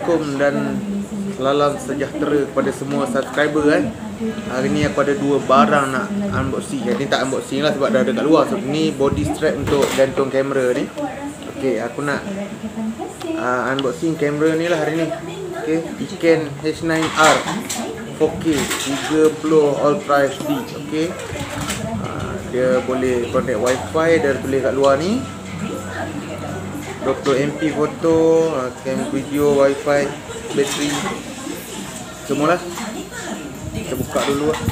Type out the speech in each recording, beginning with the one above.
Assalamualaikum dan salam sejahtera kepada semua subscriber kan. Hari ni aku ada dua barang nak unboxing. Jadi tak unboxing lah sebab dah ada kat luar. So ni body strap untuk gantung kamera ni. Okey, aku nak unboxing kamera ni lah hari ni. Okey, Iken H9R 4K 30 Ultra HD. Okey. Dia boleh connect wifi, dia tulis kat luar ni 20MP foto, cam video, wifi, bateri, semualah. Kita buka dulu lah.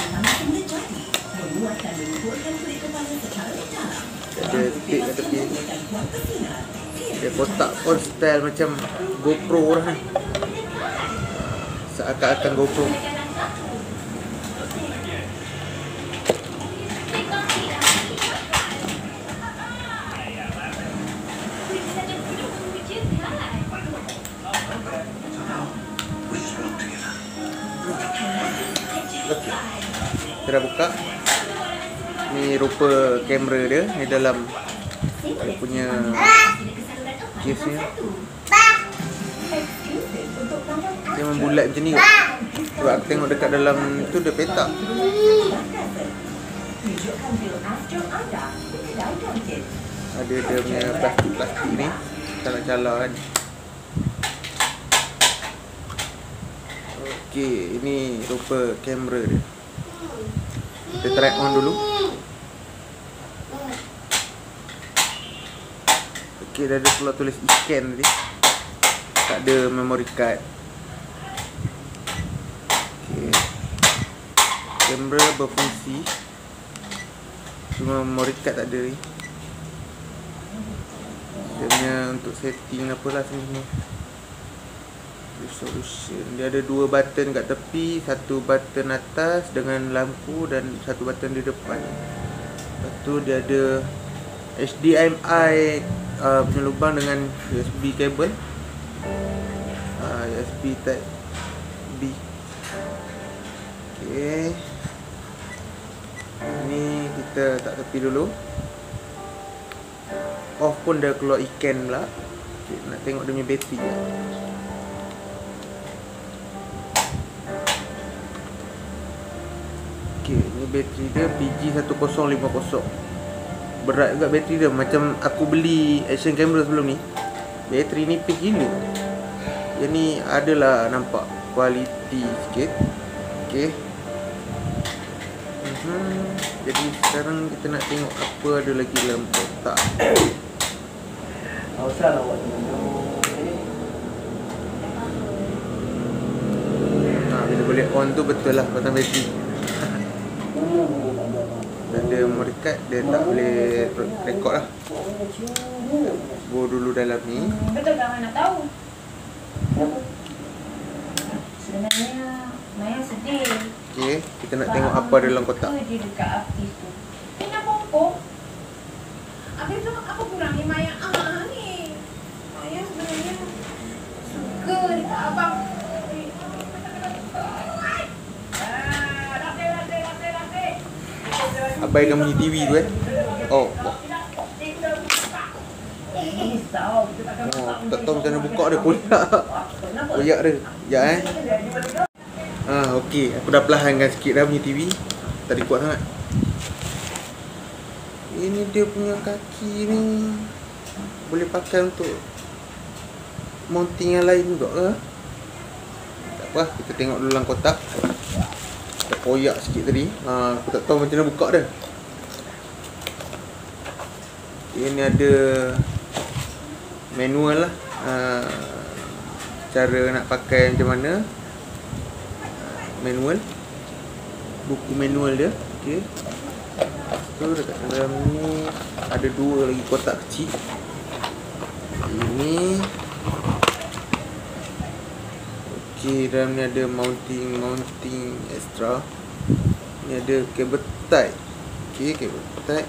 Ada tape kat tepi. Dia kotak pun style macam GoPro lah. Seakan-akan GoPro. Kita dah buka. Ni rupa kamera dia. Ni dalam dia punya case ni. Dia membulat macam ni kot. Sebab aku tengok dekat dalam tu dia petak. Ada dia punya plastik-plastik ni. Cala-cala kan. Okey, ini rupa kamera dia. Kita try on dulu. Okey, dah ada pula tulis Iken tadi. Tak ada memory card. Okey. Kamera berfungsi. Cuma memory card tak ada ni. Dia punya untuk setting apalah semua. Resolution. Dia ada dua button kat tepi, satu button atas dengan lampu dan satu button di depan. Lepas tu dia ada HDMI punya lubang dengan USB kabel, USB type B. Okay. Ni kita tak tepi dulu. Off pun dah keluar Iken pula. Okay, nak tengok dia punya bateri je. Okay, ni bateri dia PG1050. Berat juga bateri dia. Macam aku beli action camera sebelum ni, bateri ni nipis gila. Yang ni adalah nampak kualiti sikit. Okay. Jadi sekarang kita nak tengok apa ada lagi dalam kotak. Bila boleh on tu betul lah pasang bateri. Dan dia memory card, dia tak boleh rekod lah. Go dulu dalam ni. Betul tak mana tahu? Sebenarnya Maya sedih. Okay, kita nak tengok apa dalam kotak. Dia dekat artis tu. Ini apa? Habis tu apa kurangnya Maya ni? Maya sebenarnya suka dekat abang. Abaikan bunyi TV tu Oh, tak tahu macam mana buka dia. Koyak dia. Sekejap okey, aku dah perlahankan sikit dah bunyi TV. Tadi kuat sangat. Ini dia punya kaki ni. Boleh pakai untuk mounting yang lain juga ke? Tak apa, kita tengok dulu dalam kotak. Koyak sikit tadi. Aku tak tahu macam mana buka dia. Ini ada manual lah. Cara nak pakai macam mana. Manual. Buku manual dia. Okey. Tu dekat dalam ni ada dua lagi kotak kecil. Ini. Okey, dalam ni ada mounting extra. Ni ada kabel type. Okey, kabel type.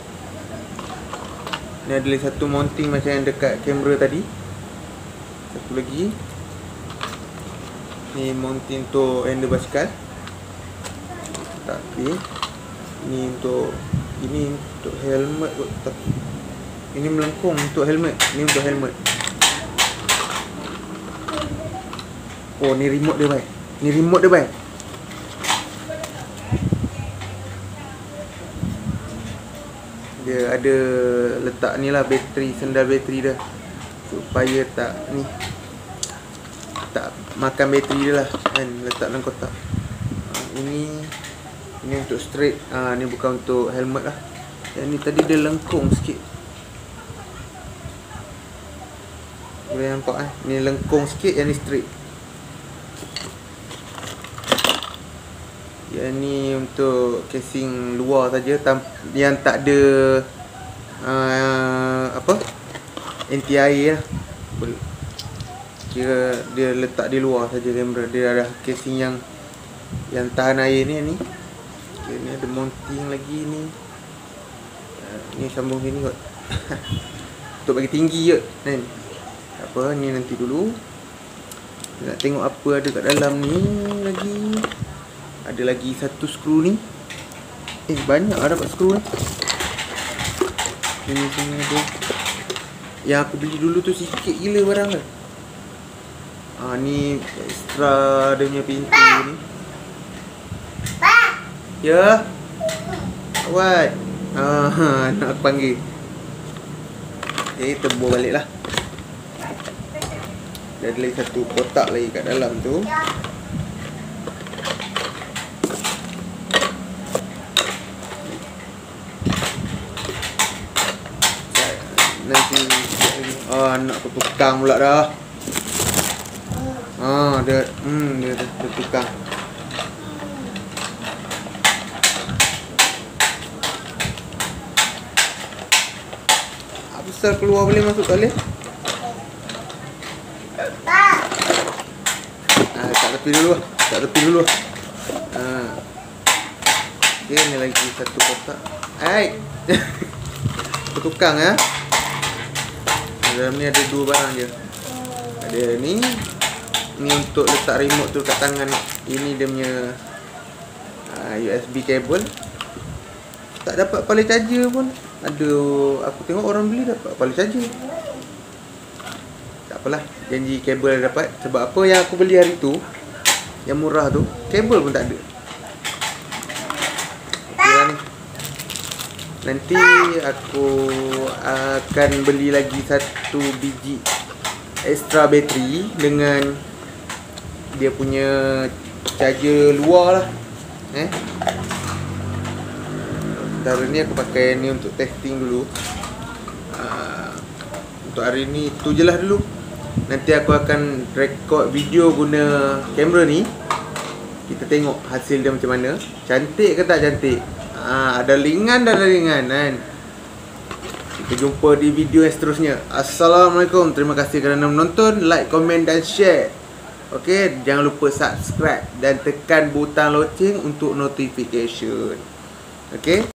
Ni ada lagi satu mounting macam yang dekat kamera tadi. Satu lagi. Ni mounting untuk handle basikal. Tapi ni untuk helmet kot. Ini melengkung untuk helmet. Ni untuk helmet. Oh, ni remote dia, bhai. Ni remote dia, bhai. Dia ada letak ni lah, bateri, sendal bateri dia, supaya tak ni, tak makan bateri dia lah kan, letak dalam kotak. Ini untuk straight. Ni bukan untuk helmet lah. Yang ni tadi dia lengkung sikit. Boleh nampak ni lengkung sikit, yang ni straight. Yang ni untuk casing luar saja, yang tak ada anti air lah. Kira dia letak di luar saja kamera. Dia ada casing yang tahan air ni. Okay, ni ada mounting lagi ni. Ni sambung sini kot. Untuk bagi tinggi je kan. Apa ni nanti dulu. Nak tengok apa ada kat dalam ni lagi. Ada lagi satu skru ni. Banyak lah dapat skru ni. Sini ada. Yang aku beli dulu tu sikit gila barang lah. Ni extra dia punya pintu ni. Ya. What? Nak aku panggil. Okay, tebur balik lah. Dia ada lagi satu kotak lagi kat dalam tu. Nanti nak aku tukang pula dah. Dia tukang. Apa besar keluar boleh masuk tak boleh? Tak tepi dulu lah. Okay, ni lagi satu kotak. Aku tukang ya. Dalam ni ada dua barang je. Ada ni untuk letak remote tu kat tangan. Ini dia punya USB cable. Tak dapat power charger pun. Aku tengok orang beli dapat power charger. Tak apalah, janji kabel dapat. Sebab apa yang aku beli hari tu, yang murah tu, kabel pun tak ada. Okay, ni. Nanti aku akan beli lagi satu biji extra bateri dengan dia punya charger luar lah. Sementara ni aku pakai ni untuk testing dulu. Untuk hari ni tu je lah dulu. Nanti aku akan record video guna kamera ni. Kita tengok hasil dia macam mana. Cantik ke tak cantik? Ada ringan kan. Kita jumpa di video yang seterusnya. Assalamualaikum. Terima kasih kerana menonton. Like, komen dan share. Okay, jangan lupa subscribe dan tekan butang loceng untuk notification. Okay.